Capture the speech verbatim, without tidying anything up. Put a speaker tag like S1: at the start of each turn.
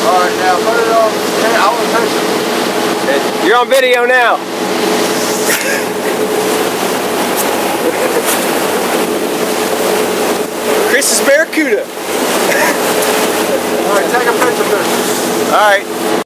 S1: Alright, now put it on. Hey, I want to touch it.
S2: You're on video now. Chris's Barracuda.
S1: Alright, take a picture of this.
S2: Alright.